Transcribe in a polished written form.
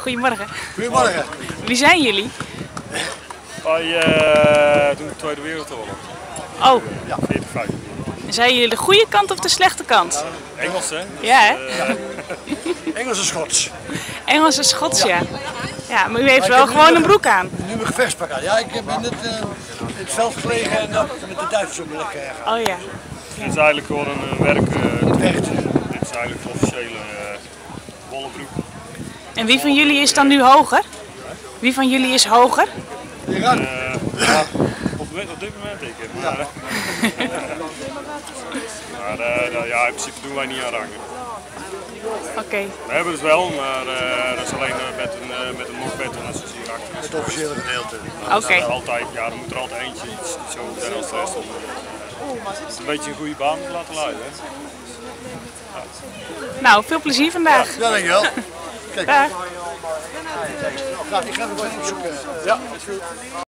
Goedemorgen. Goedemorgen. Wie zijn jullie? Wij doen de Tweede Wereldoorlog. Oh, Ja. 40, 50. zijn jullie de goede kant of de slechte kant? Engels, hè? Ja, hè? Engels en Schots. Engels en Schots, ja. Ja, maar u heeft wel gewoon een broek aan. Nu mijn gevechtspak aan. Ja, ik ben net in het veld gelegen en dat met de Duitsers op me lekker gaan. Oh ja. Dit is eigenlijk gewoon een werk. Echt. Dit is eigenlijk de officiële bollenbroek. En wie van jullie is dan nu hoger? Wie van jullie is hoger? Iran. Ja, op dit moment ik. Maar, ja, in principe doen wij niet aan rangen. Oké. We hebben het wel, maar dat is alleen met een mokbed en dat is hier achter. Het officiële gedeelte. Oké. Altijd, ja, er moet er altijd eentje iets zo ver als de rest om. Een beetje een goede baan laten leiden. Hè? Nou, veel plezier vandaag. Ja, dankjewel. Kijk. Dag. Nou, ik ga er wel even opzoeken. Ja, is goed.